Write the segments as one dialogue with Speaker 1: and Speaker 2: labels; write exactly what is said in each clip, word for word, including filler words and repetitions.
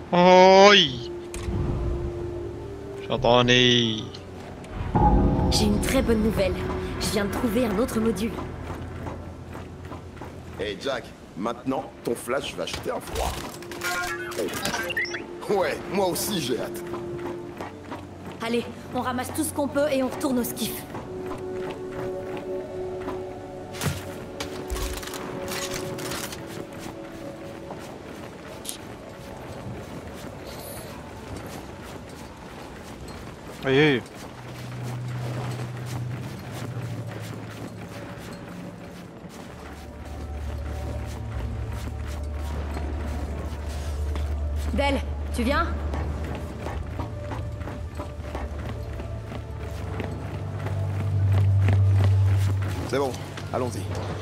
Speaker 1: Oi. J'entendais.
Speaker 2: J'ai une très bonne nouvelle. Je viens de trouver un autre module.
Speaker 3: Hey Jack, maintenant, ton flash va jeter un froid. Ouais, moi aussi j'ai hâte.
Speaker 2: Allez, on ramasse tout ce qu'on peut et on retourne au skiff.
Speaker 4: Aïe aïe.
Speaker 2: Del, tu viens?
Speaker 3: C'est bon, allons-y.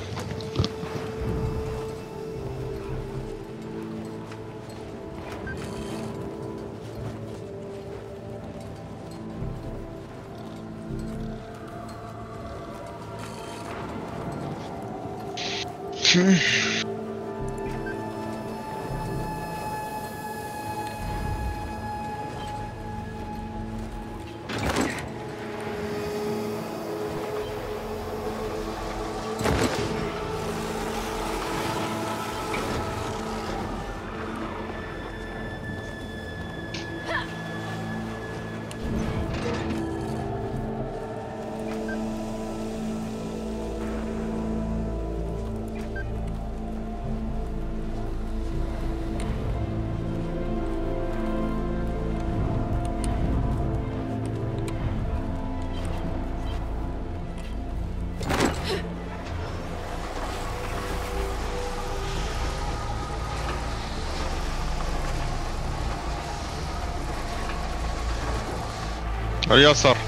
Speaker 1: اليسار.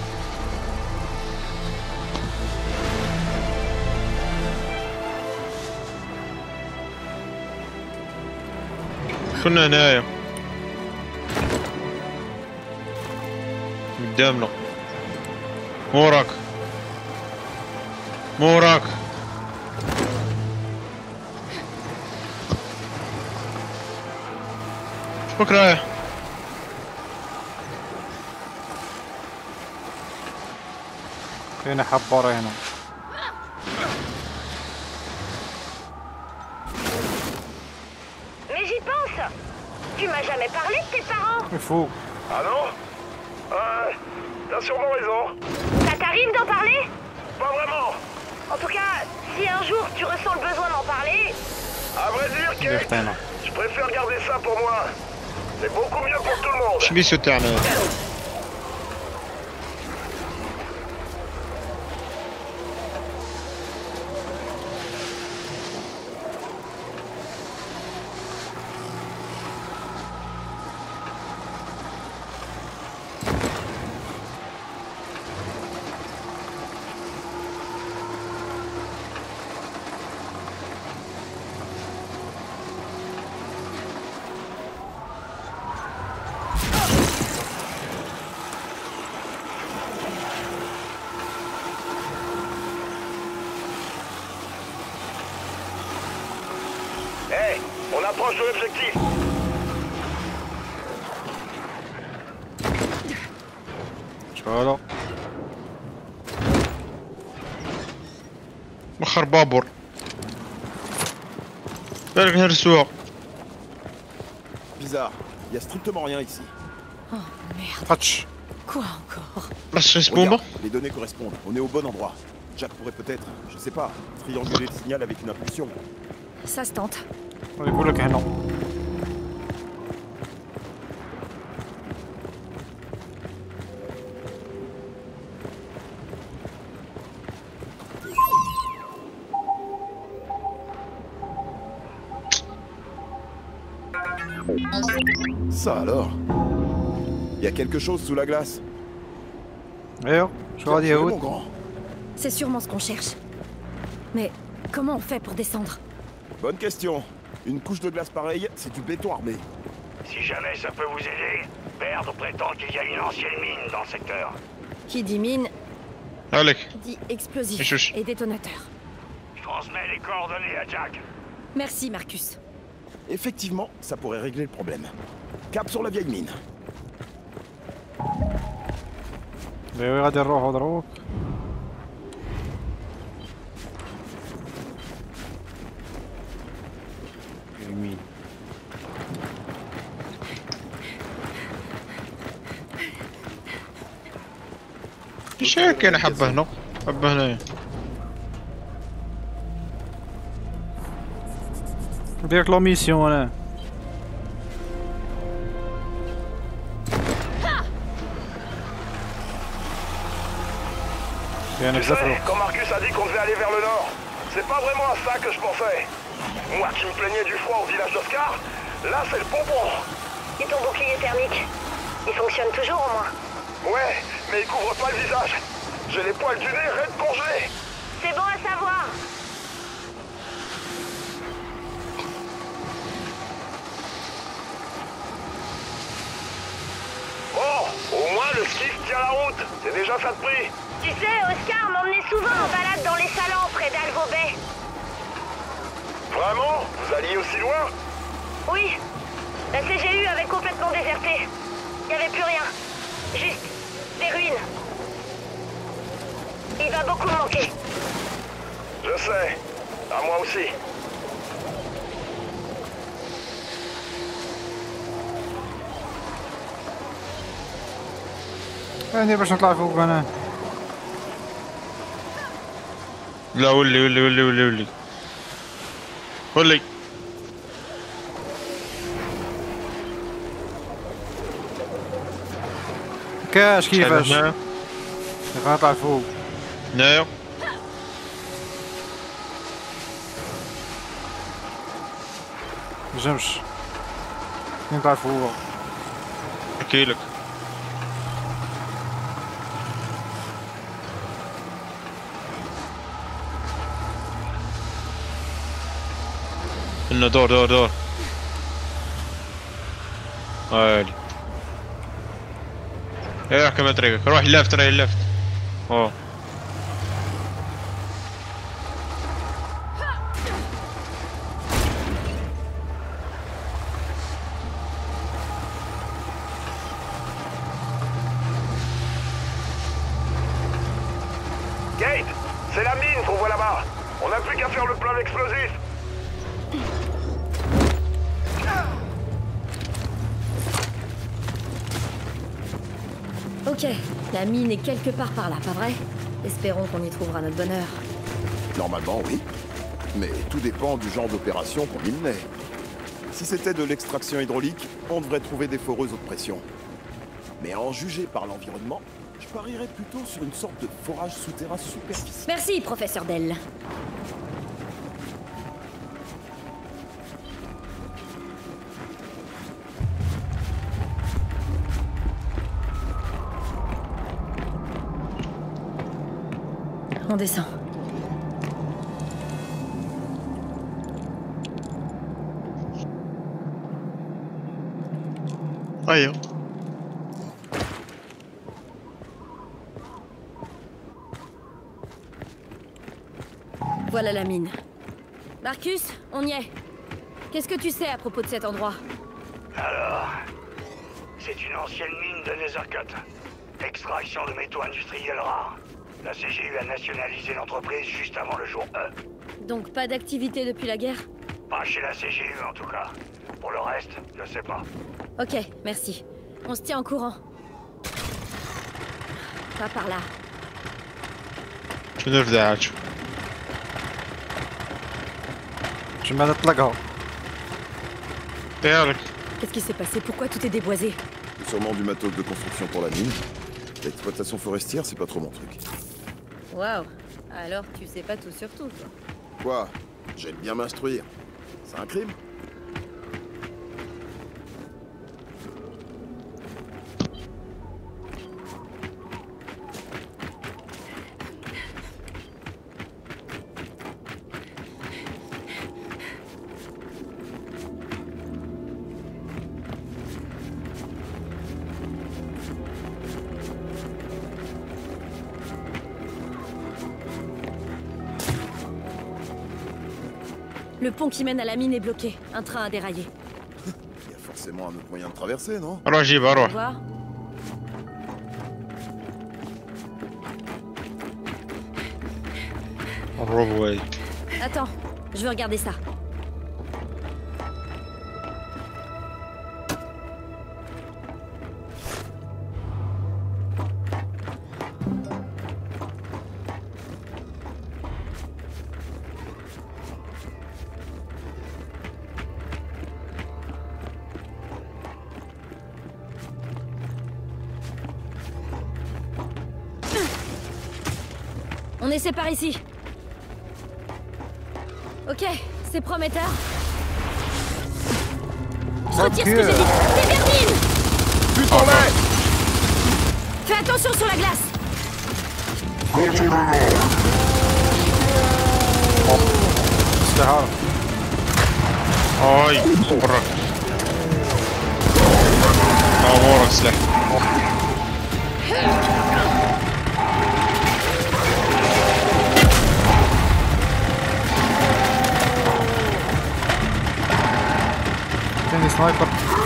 Speaker 1: كنا هنايا قدامنا. موراك موراك. شبك رايح؟
Speaker 4: فينا حبارة هنا.
Speaker 5: Mais j'y pense. Tu m'as jamais parlé de tes parents.
Speaker 4: Il faut.
Speaker 6: Ah non? Euh... T'as sûrement raison.
Speaker 5: Ça t'arrive d'en parler?
Speaker 6: Pas vraiment.
Speaker 5: En tout cas, si un jour tu ressens le besoin d'en parler...
Speaker 6: À vrai dire, Kate,
Speaker 4: Bertana.
Speaker 6: je préfère garder ça pour moi. C'est beaucoup mieux pour tout le monde.
Speaker 1: شبي سو تاعنا؟
Speaker 6: Hey, on approche de l'objectif.
Speaker 4: شغالة.
Speaker 1: مخر بابور. بالك نهرسوها.
Speaker 3: Bizarre, y a strictement rien ici.
Speaker 2: Oh merde,
Speaker 4: تاتش.
Speaker 2: quoi encore?
Speaker 1: باش نسبومبا.
Speaker 3: Regarde, les données correspondent, on est au bon endroit. Jack pourrait peut-être, je sais pas, trianguler le signal avec une impulsion.
Speaker 2: Ça se tente.
Speaker 4: يقول لك هنا.
Speaker 3: Ça alors? Y a quelque chose sous la glace?
Speaker 4: ايوه شو غادي
Speaker 3: Tiens, mon
Speaker 4: يهود؟
Speaker 3: grand.
Speaker 2: C'est sûrement ce qu'on cherche. Mais comment on fait pour descendre?
Speaker 3: Bonne question. Une couche de glace pareille, c'est du béton armé.
Speaker 6: Si jamais ça peut vous aider, Baird prétend qu'il y a une ancienne mine dans le secteur.
Speaker 2: Qui dit mine,
Speaker 1: عليك.
Speaker 2: dit explosif
Speaker 1: Chut.
Speaker 2: et détonateur.
Speaker 6: Je transmets les coordonnées à Jack.
Speaker 2: Merci Marcus.
Speaker 3: Effectivement, ça pourrait régler le problème. Cap sur la vieille mine.
Speaker 4: ايوا غادي نروحو دروك. يمين.
Speaker 1: ايش كاين حبه هنا حبه هنايا.
Speaker 4: نديرك لو ميسيون انا. كاين
Speaker 6: Tu
Speaker 4: بزاف
Speaker 6: sais,
Speaker 4: الوقت.
Speaker 6: quand Marcus a dit qu'on devait aller vers le nord, c'est pas vraiment à ça que je pensais. Moi qui me plaignais du froid au village d'Oscar, là c'est le bonbon.
Speaker 5: Et ton bouclier thermique? Il fonctionne toujours au moins?
Speaker 6: Ouais, mais il couvre pas le visage. J'ai les poils du nez raides congelés.
Speaker 5: C'est bon à savoir.
Speaker 6: Bon, au moins le ski tient la route. C'est déjà ça de prix.
Speaker 5: Tu sais, Oscar m'emmenait souvent en balade dans les salons près d'Alvo Bay.
Speaker 6: Vraiment? Vous alliez aussi loin?
Speaker 5: Oui. La C G U avait complètement déserté. Il n'y avait plus rien. Juste des ruines. Il va beaucoup me manquer.
Speaker 6: Je sais. À moi aussi.
Speaker 4: انا باش نطلع فوق انا.
Speaker 1: لا ولي ولي ولي ولي ولي ولي
Speaker 4: كاش كيفاش؟
Speaker 1: هنا
Speaker 4: غنطلع فوق.
Speaker 1: هنايا
Speaker 4: نجمش نطلع فوق.
Speaker 1: احكيلك. انه دور دور دور هايلي. ايه كمان طريقك روح ليفت راي ليفت. اوه
Speaker 6: Kate, c'est la mine qu'on voit là-bas. On n'a plus qu'à faire le plein d'explosifs.
Speaker 2: Ok, la mine est quelque part par là, pas vrai? Espérons qu'on y trouvera notre bonheur.
Speaker 3: Normalement, oui. Mais tout dépend du genre d'opération qu'on y menait. Si c'était de l'extraction hydraulique, on devrait trouver des foreuses haute pression. Mais à en juger par l'environnement, je parierais plutôt sur une sorte de forage souterrain superficiel.
Speaker 2: Merci, professeur Dell. On descend.
Speaker 1: ايوه
Speaker 2: Voilà la mine. Marcus, on y est. Qu'est-ce que tu sais à propos de cet endroit?
Speaker 6: Alors, c'est une ancienne mine de Nethercut. Extraction de métaux industriels rares. La C G U a nationalisé l'entreprise juste avant le jour E.
Speaker 2: Donc pas d'activité depuis la guerre?
Speaker 6: Pas chez la C G U en tout cas. Pour le reste, je sais pas.
Speaker 2: Ok, merci. On se tient au courant. Pas par là.
Speaker 1: شنو الفداعات؟
Speaker 4: جمع نطلقها.
Speaker 1: يالك
Speaker 2: Qu'est-ce qui s'est passé? Pourquoi tout est déboisé?
Speaker 3: Sûrement du matos de construction pour la mine. L'exploitation forestière, c'est pas trop mon truc.
Speaker 2: Waouh. Alors tu sais pas tout sur tout, toi.
Speaker 3: Quoi? J'aime bien m'instruire. C'est un crime?
Speaker 2: Le pont qui mène à la mine est bloqué. Un train a déraillé.
Speaker 3: Il y a forcément un autre moyen de traverser, non?
Speaker 1: روح جيبها
Speaker 2: Au
Speaker 1: روح.
Speaker 2: revoir.
Speaker 1: روبوي.
Speaker 2: Attends, je veux regarder ça. On essaie par ici. Ok, c'est prometteur. Je retire ce que j'ai dit. Des vermines!
Speaker 3: Putain-les!
Speaker 2: Fais attention sur la glace.
Speaker 4: سلاح
Speaker 1: اي برك. امورك سلاح.
Speaker 4: ثاني سنايبر.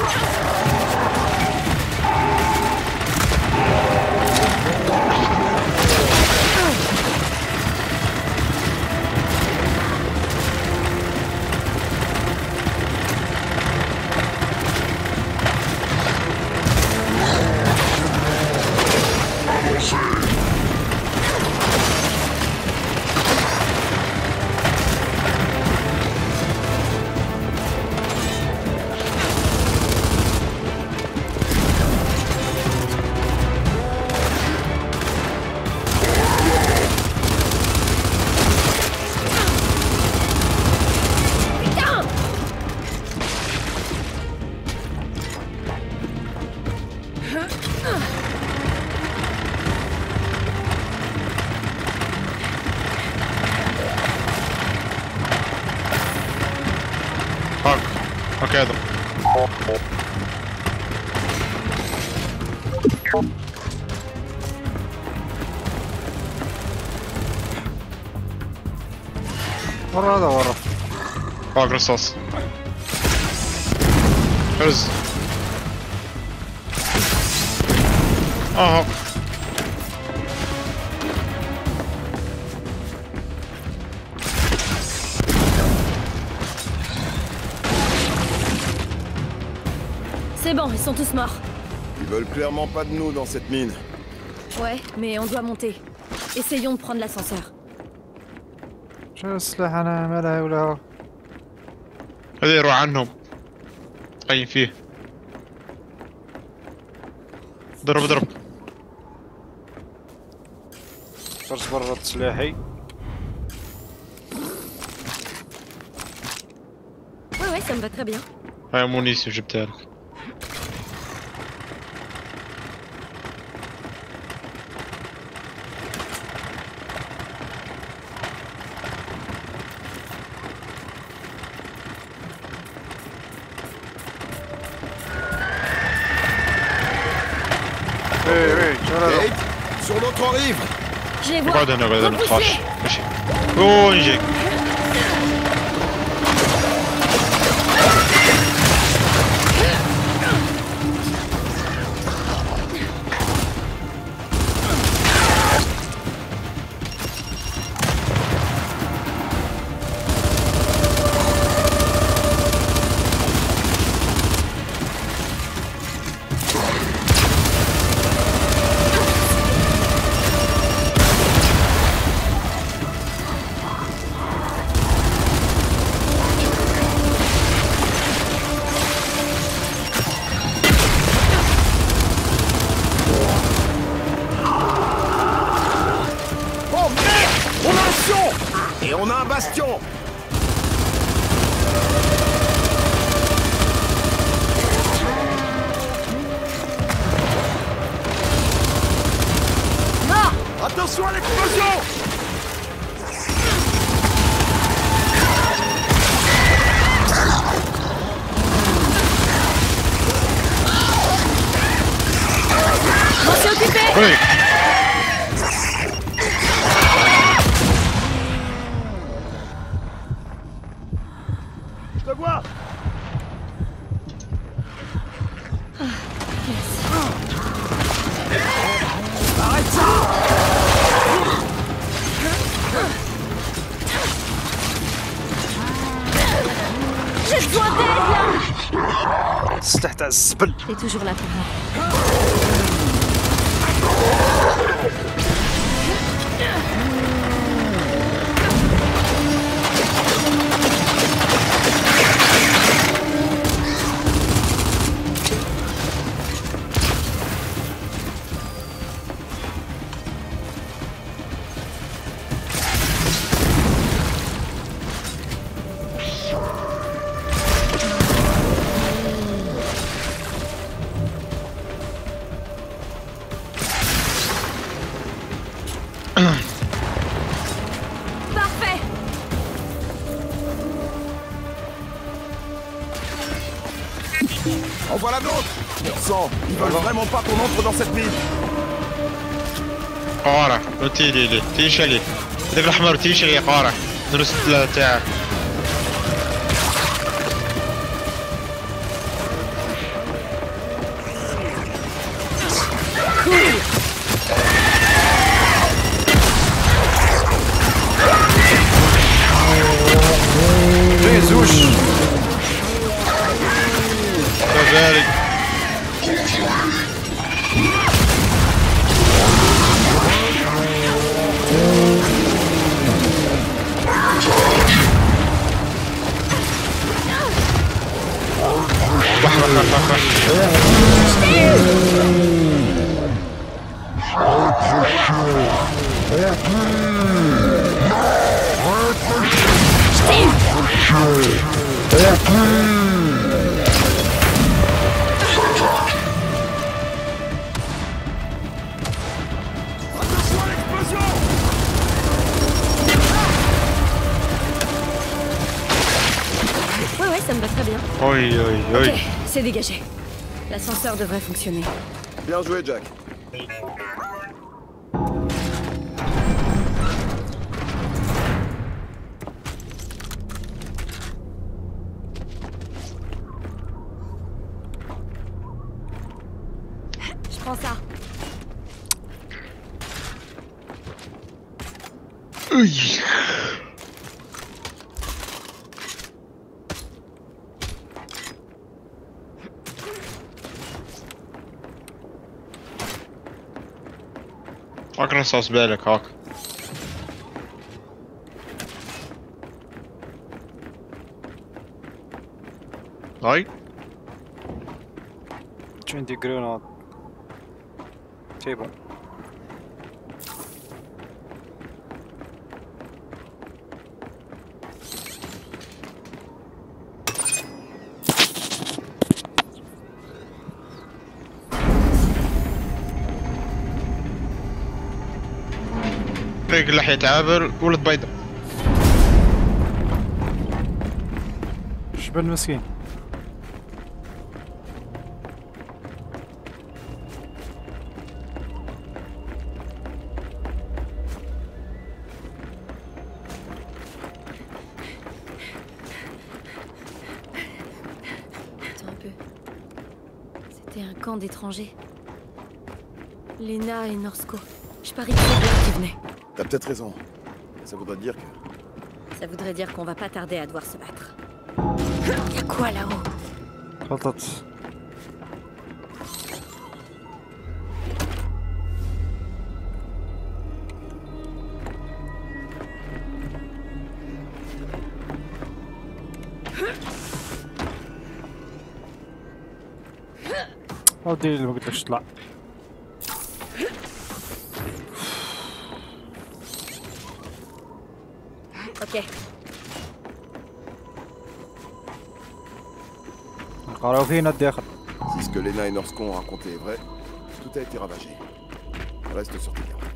Speaker 1: هاك هاك هذا.
Speaker 4: ورا هذا ورا.
Speaker 1: هاك رصاص. فرز. اه هاك.
Speaker 2: C'est bon, ils sont tous morts.
Speaker 3: Ils veulent clairement pas de nous dans cette mine.
Speaker 2: Ouais, mais on doit monter. Essayons de prendre l'ascenseur.
Speaker 4: شو السلاح انا ما لها ولا هو.
Speaker 1: هذا يروح عنهم. قيم فيه. ضرب ضرب.
Speaker 4: صرت برا سلاحي.
Speaker 2: Ouais, ouais, ça me va très bien.
Speaker 1: هاي مونيسي جبتها لك.
Speaker 4: ايه ايه شو هذا.
Speaker 3: Kate, sur l'autre rive!
Speaker 2: Je les vois.
Speaker 1: اقعد هنا اقعد هنا ما تخافش.
Speaker 2: Repoussez.
Speaker 1: ماشي. اوه نجيك.
Speaker 3: Oh merde! On a un fion! Et on a un bastion!
Speaker 2: Mort.
Speaker 3: Attention à l'explosion!
Speaker 2: On s'est occupé.
Speaker 1: Oui.
Speaker 3: Je te vois!
Speaker 4: السلاح تاع الزبل.
Speaker 2: T'es toujours là pour moi. Parfait.
Speaker 3: En voilà d'autres. Sang, ils veulent vraiment pas qu'on entre dans cette mine.
Speaker 1: قارة لو تيلي لي تيشا لي هذاك الأحمر تيشا لي قارة درس الثلاثة تاعك.
Speaker 4: جاي زوج.
Speaker 1: كذلك. وح وح وح وح.
Speaker 2: Ouais, ouais, ça me va très bien.
Speaker 1: Oui oui oui.
Speaker 2: Ok, c'est dégagé. L'ascenseur devrait fonctionner.
Speaker 3: Bien joué, Jack.
Speaker 2: Je prends ça.
Speaker 1: Oui. هاك رصاص بالك هاك. هاي
Speaker 4: عندي جرونات. تيبا.
Speaker 1: هيك لحية عابر ولد بيضة.
Speaker 4: شبل مسكين.
Speaker 2: Attends un peu. C'était un camp d'étrangers. Lena et Norsko. Je parie que c'est là qui venaient.
Speaker 3: T'as peut-être raison. Ça voudrait dire que...
Speaker 2: Ça voudrait dire qu'on va pas tarder à devoir se battre. Y'a quoi là-haut?
Speaker 4: غلطت. ودي اللي ما قلتلكش تطلع.
Speaker 2: Ok.
Speaker 4: نقراو فينا الداخل.
Speaker 3: Si ce que Lena et Norsko ont raconté est vrai, tout a été ravagé. Reste sur tes gardes.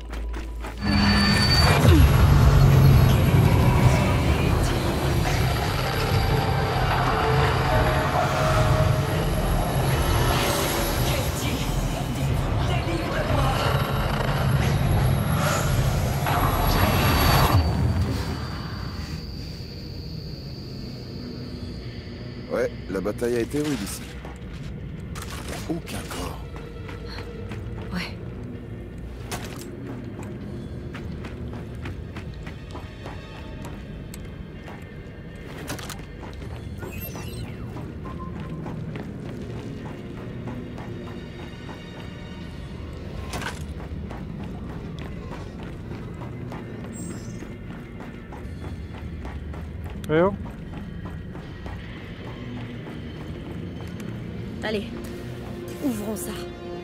Speaker 3: Ouais, la bataille a été rude ici. Y a aucun corps.
Speaker 2: Ouais.
Speaker 4: ايوه
Speaker 2: Allez, ouvrons ça.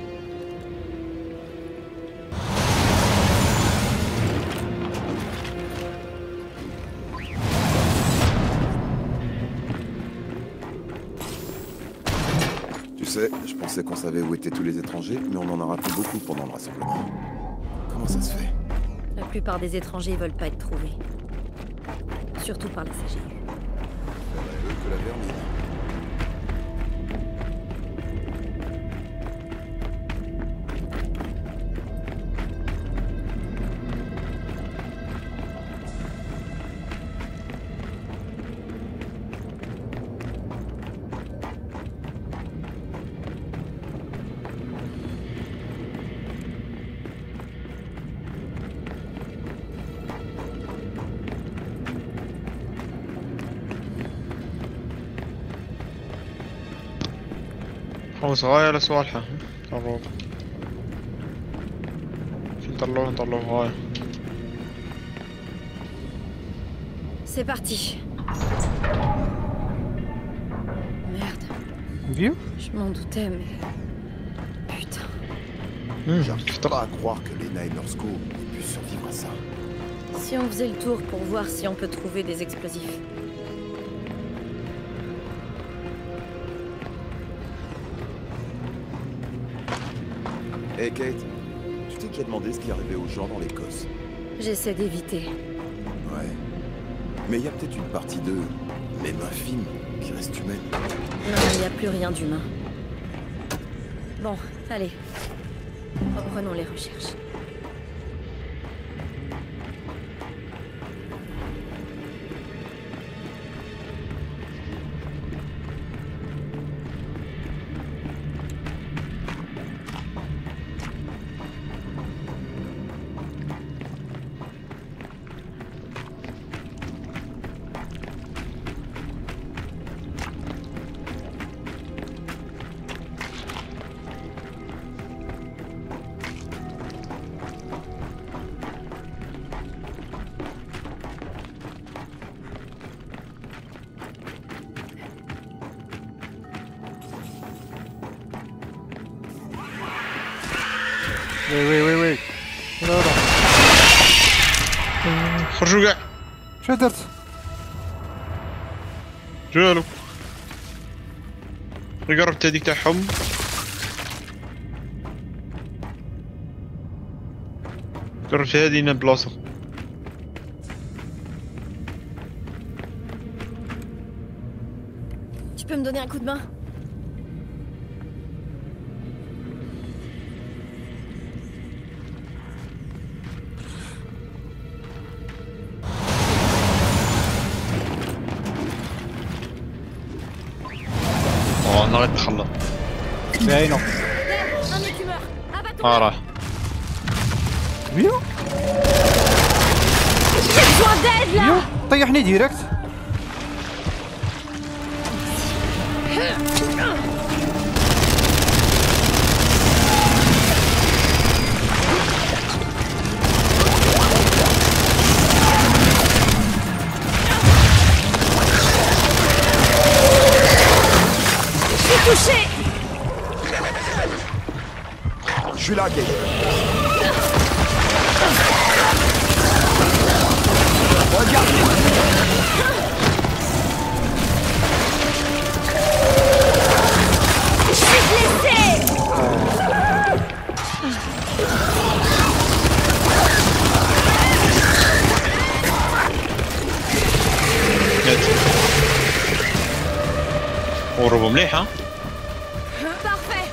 Speaker 3: Tu sais, je pensais qu'on savait où étaient tous les étrangers, mais on en a raté beaucoup pendant le rassemblement. Comment ça se fait?
Speaker 2: La plupart des étrangers veulent pas être trouvés. Surtout par la C G U.
Speaker 3: Eux que la vermine.
Speaker 1: خمس غاية لصالحه. طلعوا فين طلعوه طلعوه غاية.
Speaker 2: C'est parti. Merde,
Speaker 4: فيو
Speaker 2: je m'en doutais, mais... Putain.
Speaker 3: J'arrive pas à croire que Lena et Norsko aient pu survivre à ça.
Speaker 2: Si on faisait le tour pour voir si on peut trouver des explosifs.
Speaker 3: Hey Kate, tu t'es déjà demandé ce qui arrivait aux gens dans l'Écosse?
Speaker 2: J'essaie d'éviter.
Speaker 3: Ouais. Mais il y a peut-être une partie d'eux, même infime, qui reste humaine.
Speaker 2: Non, il n'y a plus rien d'humain. Bon, allez. Reprenons les recherches.
Speaker 4: وي وي وي وي لا لا
Speaker 1: خرجوا كاع.
Speaker 4: شو درت؟
Speaker 1: جالو قربت هذيك تاعهم. قربت هذه بلاصة.
Speaker 2: Tu peux me donner un coup de main?
Speaker 1: Oh, on arrête de خلط.
Speaker 4: باينه
Speaker 2: Un écumeur! Abattons!
Speaker 1: اه راه.
Speaker 4: فيو
Speaker 2: J'ai besoin d'aide là!
Speaker 4: فيو طيحني ديريكت.
Speaker 2: Touché!
Speaker 3: Je suis là, Kate. Regarde.
Speaker 2: Je suis blessé!
Speaker 1: قربوا مليح ها.
Speaker 2: Parfait!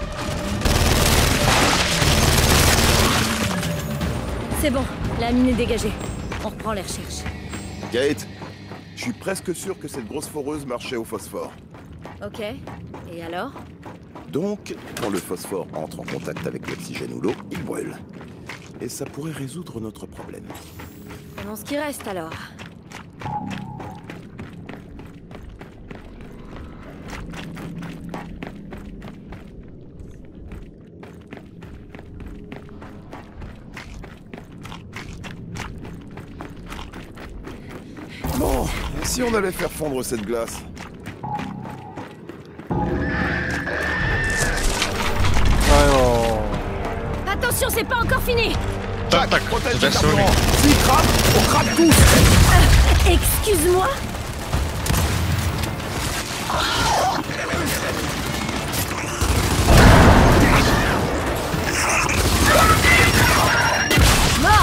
Speaker 2: C'est bon, la mine est dégagée. On reprend les recherches.
Speaker 3: Kate, je suis presque sûr que cette grosse foreuse marchait au phosphore.
Speaker 2: Ok. Et alors?
Speaker 3: Donc, quand le phosphore entre en contact avec l'oxygène ou l'eau, il brûle. Et ça pourrait résoudre notre problème.
Speaker 2: Prenons ce qui reste alors.
Speaker 3: Bon, Si on allait faire fondre cette glace.
Speaker 4: ايوه
Speaker 2: Attention, c'est pas encore fini.
Speaker 1: Tac, tac,
Speaker 3: Protège
Speaker 1: c'est
Speaker 3: le
Speaker 1: assommé.
Speaker 3: carburant. S'il craque, on craque tous.
Speaker 2: Excuse-moi. Mort.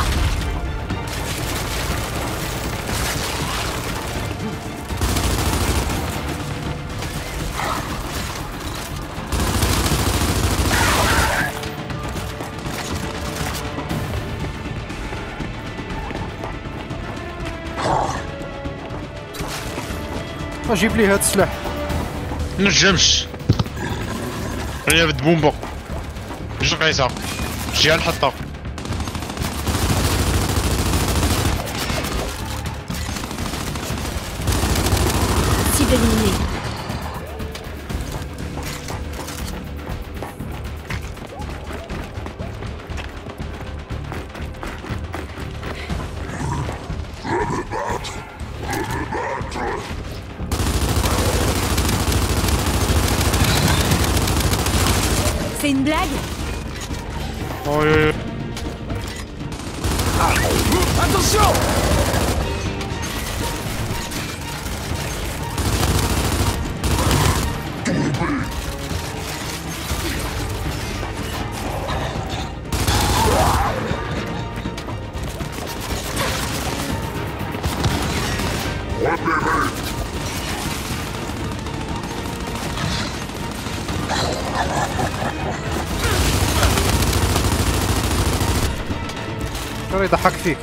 Speaker 4: اجيب لي هاد السلاح.
Speaker 1: نجمش. خليها بالبومبا. جوج قيسة. جيها الحطة.
Speaker 2: Cible éliminée. C'est une blague?
Speaker 1: Oh, yeah, yeah.
Speaker 3: Attention!
Speaker 4: ترى يضحك فيك.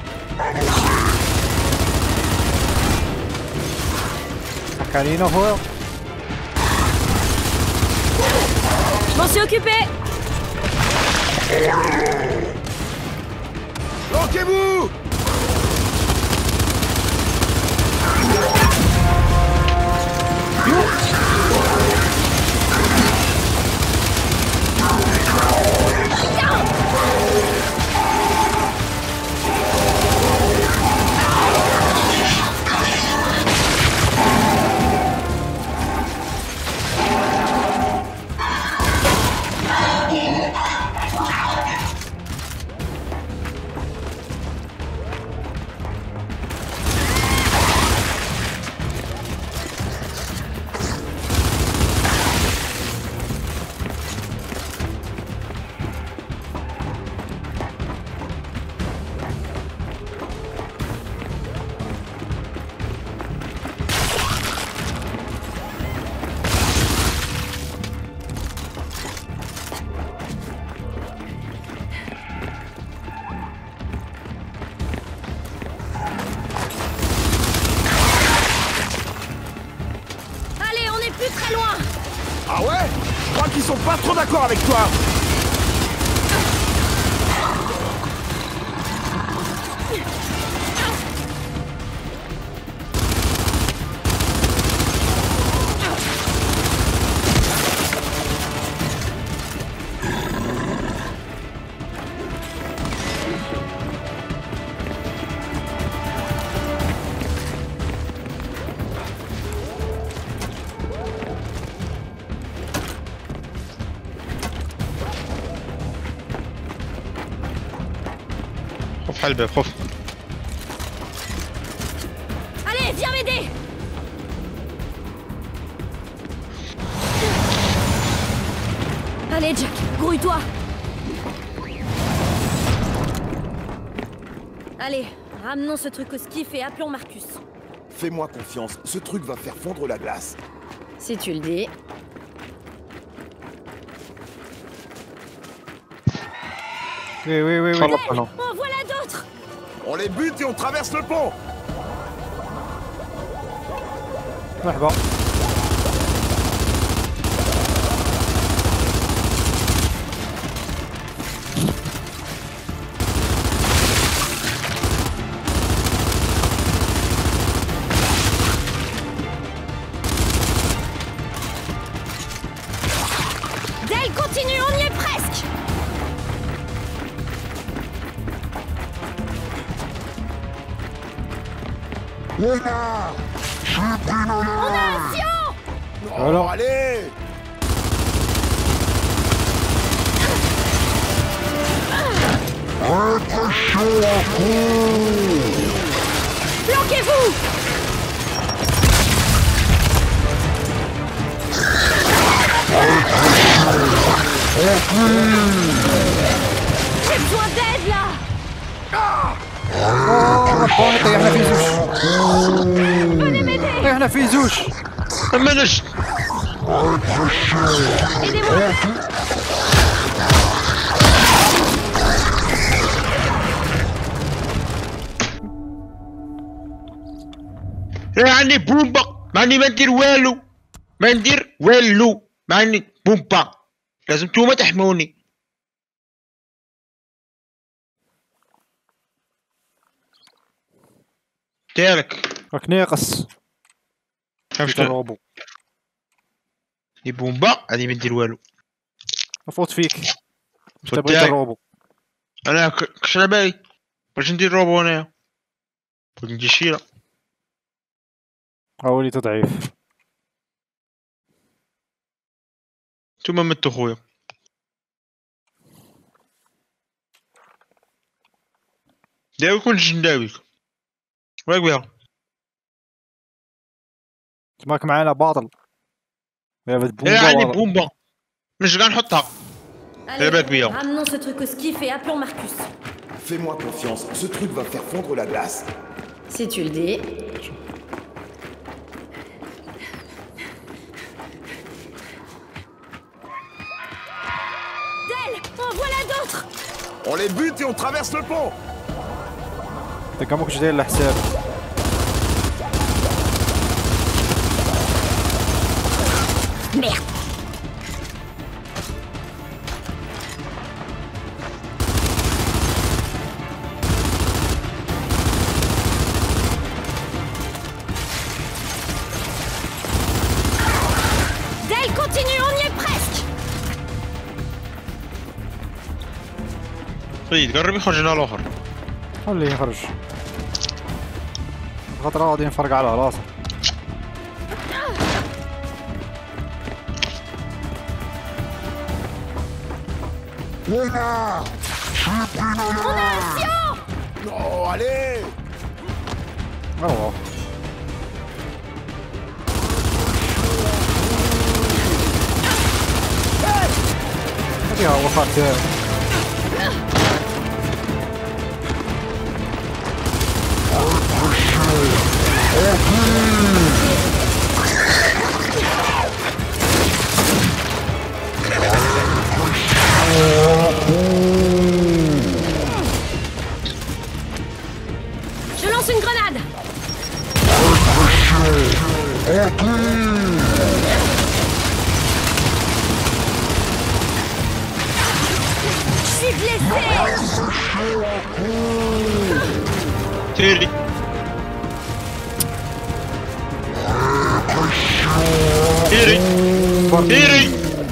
Speaker 4: ضحك علينا هو.
Speaker 2: Je m'en suis occupé.
Speaker 3: Bloquez-vous!
Speaker 2: Allez, on est plus très loin.
Speaker 3: Ah ouais? Je crois qu'ils sont pas trop d'accord avec toi.
Speaker 1: خوف على الباب خوف.
Speaker 2: Allez, viens m'aider. Allez, Jack, grouille-toi. Allez, ramenons ce truc au skiff et appelons Marcus.
Speaker 3: Fais-moi confiance, ce truc va faire fondre la glace.
Speaker 2: Si tu le dis.
Speaker 4: Oui oui oui oui.
Speaker 1: خلاص
Speaker 2: Hey,
Speaker 1: انا.
Speaker 2: en voilà d'autres.
Speaker 3: On les bute et on traverse le pont.
Speaker 4: مرحبا.
Speaker 2: Dale, continue, on y est presque.
Speaker 3: Lena!
Speaker 2: On a un Sion!
Speaker 3: Oh,
Speaker 4: Alors
Speaker 3: allez!
Speaker 2: Planquez-vous! J'ai besoin d'aide là!
Speaker 4: ربوني طيحنا في زوج
Speaker 2: Venez m'aider!
Speaker 4: طيحنا في زوج
Speaker 1: ما نجد.
Speaker 2: Aidez-moi!
Speaker 1: يعني بومبا معني ما ندير والو ما ندير والو معني بومبا لازم نتوما تحموني. تارك
Speaker 4: راك ناقص
Speaker 1: شفت
Speaker 4: الروبو
Speaker 1: لي بومبا هادي ما ندير والو.
Speaker 4: نفوت فيك انت بغيت
Speaker 1: تاعي.
Speaker 4: الروبو
Speaker 1: انا ك- كش على بالي باش ندير روبو انايا بغيت ندير شيره.
Speaker 4: ها وليت ضعيف
Speaker 1: نتوما متو خويا. داوي كون نجي نداويك واك بها.
Speaker 4: تماك معانا باطل يا ولد بومبا
Speaker 1: يعني
Speaker 4: باطل.
Speaker 1: بومبا مش كاع نحطها.
Speaker 2: Allez,
Speaker 1: bac bien.
Speaker 2: ramenons ce truc au skiff et appelons Marcus.
Speaker 3: Fais-moi confiance, ce truc va faire fondre la glace.
Speaker 2: Si tu le dis. Del, en voilà d'autres!
Speaker 3: On les bute et on traverse le pont.
Speaker 4: انت كان ماكش داير الحساب
Speaker 2: Merde! Del, continue, on y est presque!
Speaker 1: طيب قرب يخرج لنا الاخر.
Speaker 4: خليه يخرج خاطر غادي نفرق على راسه
Speaker 3: Non, allez!
Speaker 4: اوه هذه هو خاطر
Speaker 2: Je lance une grenade! Je suis blessé!
Speaker 1: تيري تيري تيري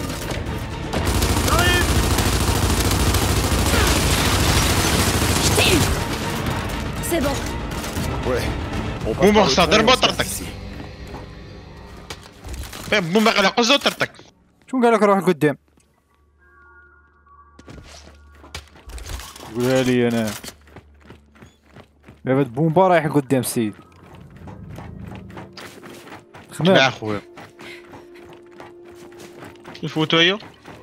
Speaker 2: Je t'ai eu! C'est bon.
Speaker 3: Ouais. On passe
Speaker 1: بومبا
Speaker 3: par le
Speaker 1: خصها
Speaker 3: pont,
Speaker 1: ضربة
Speaker 3: on se
Speaker 1: وطرطق.
Speaker 3: casse ici.
Speaker 1: بومبا على قزة وطرطق.
Speaker 4: شو قال لك روح لقدام قولها لي انا يا ولد بومبا رايح لقدام السيد
Speaker 1: لا
Speaker 4: خمام
Speaker 1: خويا نفوتو هي.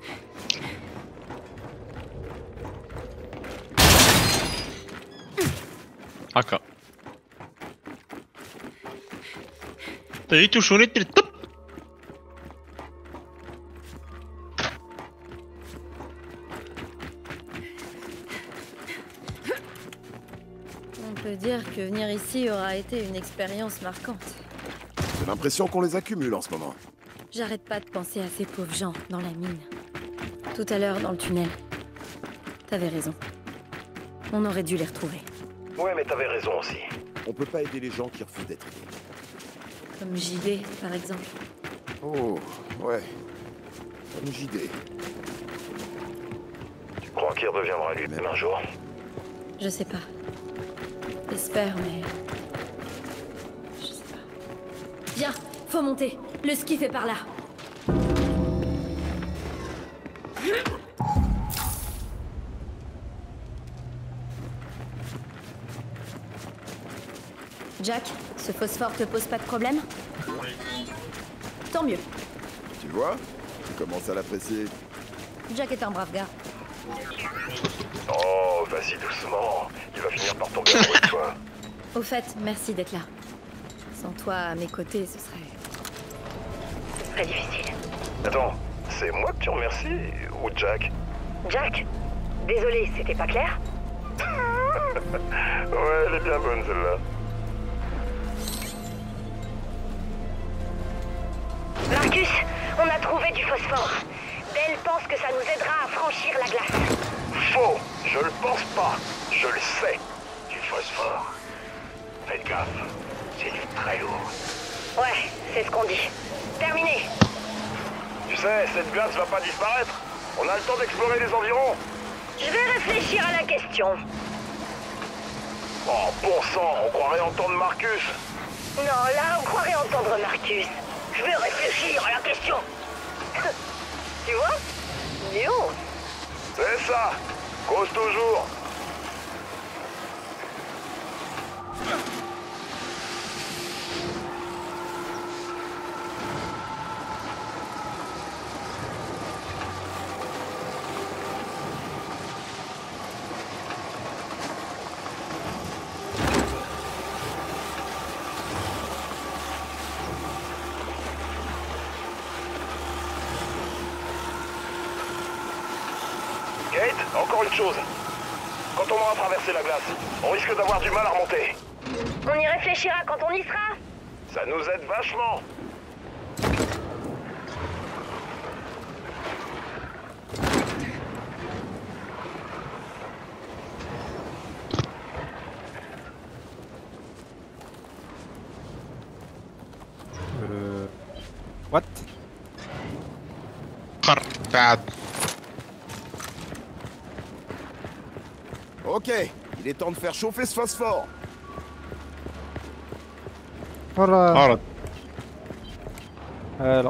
Speaker 1: هكا طيتو شوني طب.
Speaker 2: On peut dire que venir ici aura été une expérience marquante.
Speaker 3: J'ai l'impression qu'on les accumule en ce moment.
Speaker 2: J'arrête pas de penser à ces pauvres gens dans la mine. Tout à l'heure, dans le tunnel. T'avais raison. On aurait dû les retrouver.
Speaker 6: Ouais, mais t'avais raison aussi.
Speaker 3: On peut pas aider les gens qui refusent d'être aidés.
Speaker 2: Comme J D, par exemple.
Speaker 3: Oh, ouais. Comme J D.
Speaker 6: Tu crois qu'il redeviendra lui-même un jour?
Speaker 2: Je sais pas. J'espère, mais... Je sais pas. Viens, faut monter. Le ski fait par là. Jack, ce phosphore te pose pas de problème? Tant mieux.
Speaker 3: Tu vois? Tu commences à l'apprécier.
Speaker 2: Jack est un brave gars.
Speaker 6: Oh, vas-y doucement. Il va finir par tomber amoureux de toi.
Speaker 2: Au fait, merci d'être là. Sans toi à mes côtés, ce serait...
Speaker 5: Ce serait difficile.
Speaker 6: Attends, c'est moi que tu remercies ou Jack?
Speaker 5: Jack? Désolé, c'était pas clair?
Speaker 6: Ouais, elle est bien bonne celle-là.
Speaker 5: Marcus, on a trouvé du phosphore. Dell pense que ça nous aidera à franchir la glace.
Speaker 6: Faux. Je le pense pas. Je le sais. Du phosphore. Faites gaffe. C'est du très lourd.
Speaker 5: Ouais, c'est ce qu'on dit. Terminé.
Speaker 6: Tu sais, cette glace va pas disparaître. On a le temps d'explorer les environs.
Speaker 5: Je vais réfléchir à la question.
Speaker 6: Oh, bon sang, on croirait entendre Marcus.
Speaker 5: Non, là, on croirait entendre Marcus. Je vais réfléchir à la question. Tu vois? Léo.
Speaker 6: C'est ça. Cause toujours. Kate, encore une chose. Quand on aura traversé la glace, on risque d'avoir du mal à remonter.
Speaker 5: On y réfléchira quand on y sera.
Speaker 6: Ça nous aide vachement.
Speaker 4: Euh... What?
Speaker 1: قر بعد.
Speaker 3: Ok, il est temps de faire chauffer ce phosphore.
Speaker 4: Voilà.
Speaker 1: غلط.
Speaker 4: Voilà.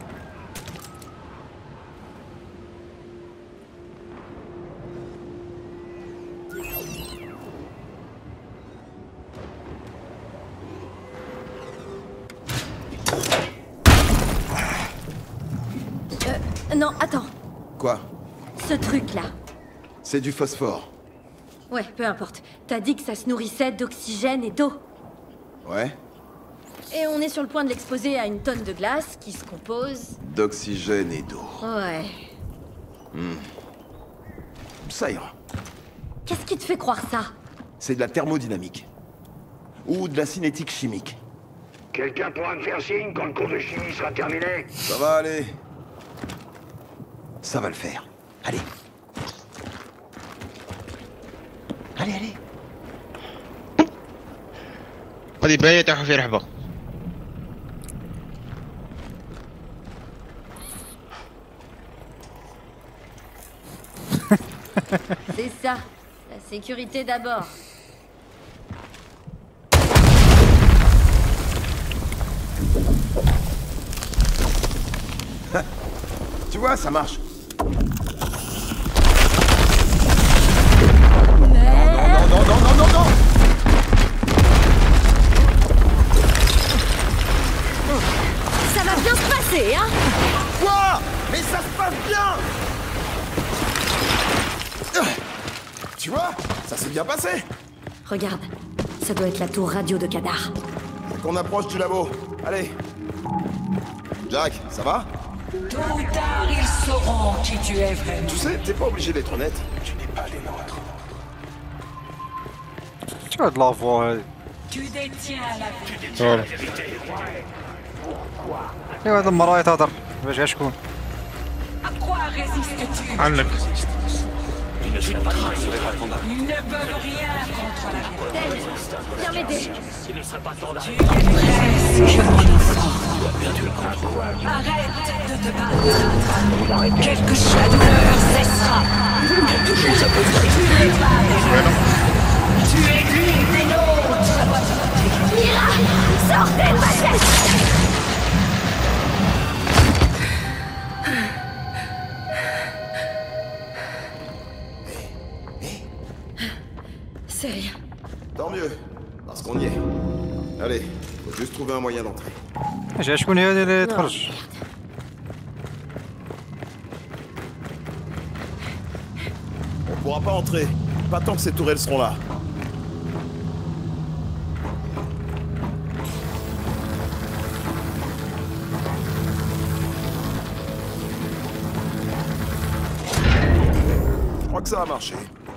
Speaker 2: Euh, non, attends.
Speaker 3: Quoi?
Speaker 2: Ce truc-là.
Speaker 3: C'est du phosphore.
Speaker 2: Ouais, peu importe. T'as dit que ça se nourrissait d'oxygène et d'eau.
Speaker 3: Ouais?
Speaker 2: Et on est sur le point de l'exposer à une tonne de glace qui se compose...
Speaker 3: D'oxygène et d'eau.
Speaker 2: Ouais.
Speaker 3: Ça ira.
Speaker 2: Qu'est-ce qui te fait croire ça?
Speaker 3: C'est de la thermodynamique. Ou de la cinétique chimique.
Speaker 6: Quelqu'un pourra me faire signe quand le cours de chimie sera terminé?
Speaker 3: Ça va aller. Ça va le faire. Allez. Allez, allez.
Speaker 1: هذه باية تاخذ في رحبة.
Speaker 2: C'est ça. La sécurité d'abord.
Speaker 3: Tu vois, ça marche. Non, non, non, non, non, non.
Speaker 2: Ça va bien se passer, hein?
Speaker 3: Quoi? Mais ça se passe bien. Tu vois, ça s'est bien passé.
Speaker 2: Regarde, ça doit être la tour radio de Kadar.
Speaker 3: Faut qu'on approche du labo. Allez. Jack, ça va?
Speaker 7: Tôt ou tard, ils sauront qui tu es vraiment.
Speaker 3: Tu sais, t'es pas obligé d'être honnête.
Speaker 6: Tu n'es pas les nôtres.
Speaker 4: Tu as de la voix. هذه.
Speaker 7: Tu détiens la vérité.
Speaker 1: فوالا.
Speaker 4: ايوا هذا المراه تهضر باش غير شكون؟
Speaker 7: À quoi résistes-tu?
Speaker 1: عنك.
Speaker 7: Ils ne peuvent rien contre la vérité.
Speaker 2: Viens m'aider.
Speaker 7: Tu es presque mon enfant. Arrête de te battre. Quelque chose, la douleur cessera. Quelque chose à peu près. Tu n'es pas des nôtres. Tu es l'une des nôtres.
Speaker 5: Mira, sortez de ma tête.
Speaker 2: C'est rien.
Speaker 3: Tant mieux, parce qu'on y est. Allez, faut juste trouver un moyen d'entrer.
Speaker 4: اجي شكون هي اللي
Speaker 2: Non,
Speaker 4: تخرج؟
Speaker 2: merde.
Speaker 3: On pourra pas entrer, pas tant que ces tourelles seront là. Je crois que ça a marché.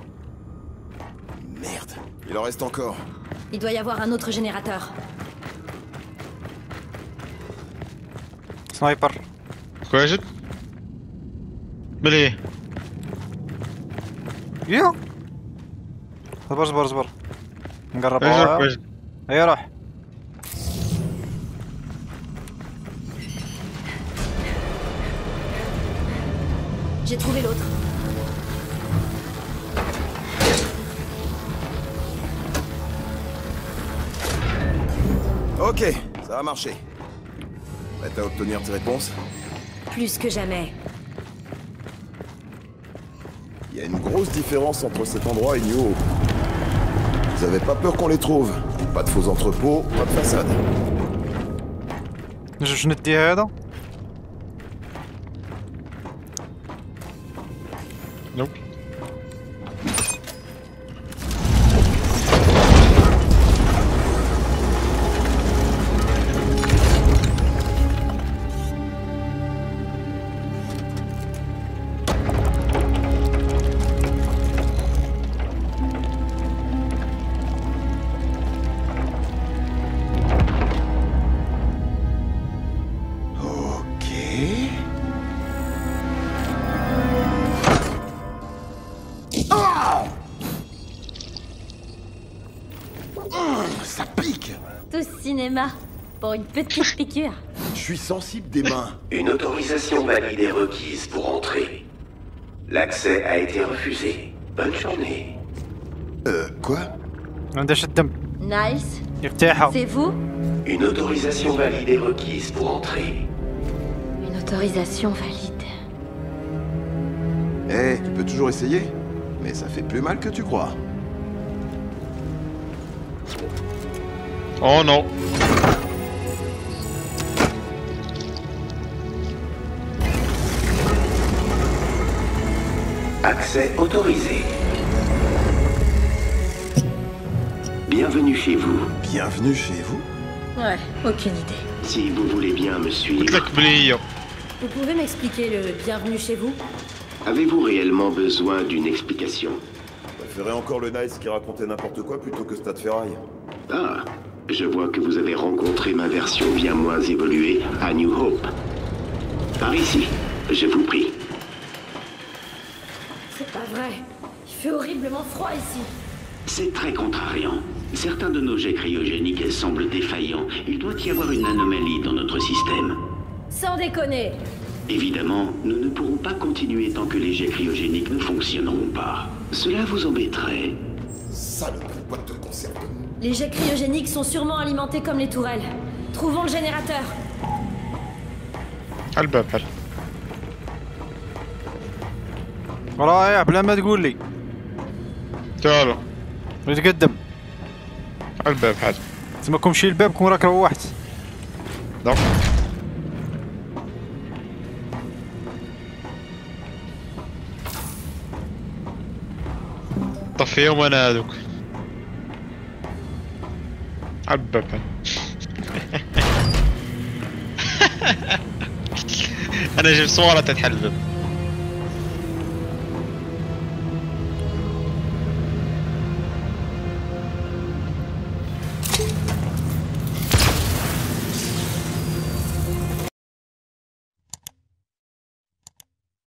Speaker 3: Merde, il en reste encore.
Speaker 2: Il doit y avoir un autre générateur.
Speaker 4: سنايبر.
Speaker 1: كويس بلي
Speaker 4: يو صبر صبر صبر
Speaker 1: كويس
Speaker 4: نقربها.
Speaker 1: كويس.
Speaker 4: هيا روح.
Speaker 2: J'ai trouvé l'autre.
Speaker 3: Ok, ça a marché. Prête à obtenir tes réponses?
Speaker 2: Plus que jamais.
Speaker 3: Il y a une grosse différence entre cet endroit et New Hope. Vous avez pas peur qu'on les trouve? Pas de faux entrepôts, pas de façade.
Speaker 4: نجوش ندي هذا.
Speaker 1: نوب.
Speaker 3: Ok. Ah! Hum, ça pique!
Speaker 2: Tout cinéma. Pour une petite piqûre.
Speaker 3: Je suis sensible des mains.
Speaker 8: Une autorisation valide est requise pour entrer. L'accès a été refusé. Bonne journée.
Speaker 3: Euh, quoi?
Speaker 4: ما عندهاش الدم.
Speaker 2: Nice.
Speaker 4: يرتاحوا.
Speaker 2: C'est vous?
Speaker 8: Une autorisation valide est requise pour entrer.
Speaker 2: Une autorisation valide.
Speaker 3: Eh, tu peux toujours essayer. Mais ça fait plus mal que tu crois.
Speaker 1: Oh non.
Speaker 8: Accès autorisé. Bienvenue chez vous.
Speaker 3: Bienvenue chez vous.
Speaker 2: Ouais, aucune idée.
Speaker 8: Si vous voulez bien me
Speaker 1: قلت
Speaker 8: suivre,
Speaker 1: لك بلي هي.
Speaker 2: Vous pouvez m'expliquer le bienvenue chez vous?
Speaker 8: avez-vous réellement besoin d'une explication?
Speaker 3: Je préférais encore le Nice qui racontait n'importe quoi plutôt que Stade Ferraille.
Speaker 8: Ah, je vois que vous avez rencontré ma version bien moins évoluée à New Hope. Par ici, je vous prie.
Speaker 2: C'est pas vrai. Il fait horriblement froid ici.
Speaker 8: C'est très contrariant. Certains de nos jets cryogéniques semblent défaillants. Il doit y avoir une anomalie dans notre système.
Speaker 2: Sans déconner.
Speaker 8: Évidemment, nous ne pourrons pas continuer tant que les jets cryogéniques ne fonctionneront pas. Cela vous embêterait.
Speaker 3: Salope boîte de conserve.
Speaker 2: Les jets cryogéniques sont sûrement alimentés comme les tourelles. Trouvons le générateur.
Speaker 1: الباب هل.
Speaker 4: رايح بلا ما تقول لي.
Speaker 1: تعالوا
Speaker 4: نتقدم.
Speaker 1: الباب هل.
Speaker 4: تما كون مشي الباب كون راك روحت.
Speaker 1: نعم. طفيهم انا هذوك. الباب هل. انا جبت صورة تتحلب.